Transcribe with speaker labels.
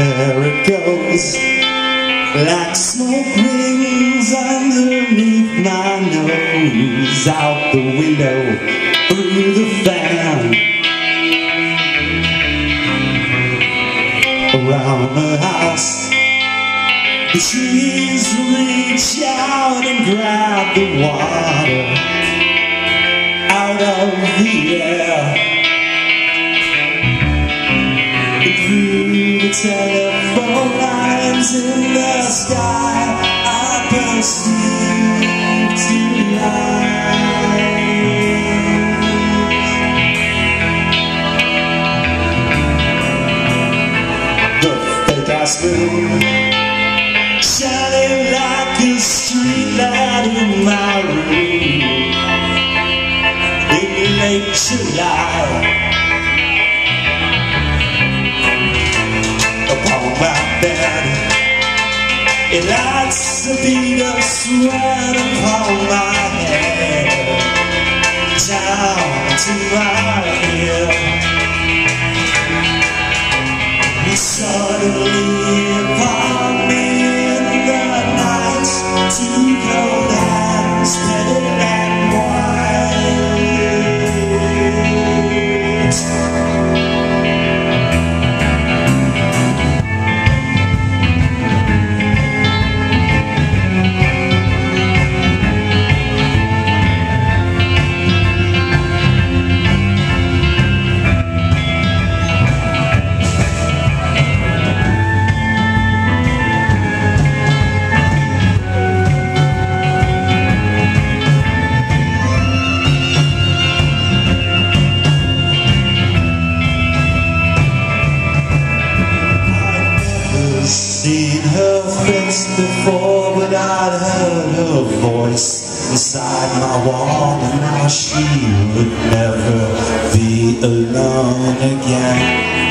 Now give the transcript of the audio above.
Speaker 1: There it goes, like smoke rings underneath my nose, out the window, through the fan, around the house. The trees reach out and grab the water out of the air, and through the telephone lines in the sky I perceive tonight the fake-ass moon shining like a street light in my room in late July. Upon my bed, it lights a bead of sweat upon my head, down to my ear. And suddenly upon me in the night, two cold hands petted and white. Seen her face before, but I'd heard her voice inside my wall, and now she would never be alone again.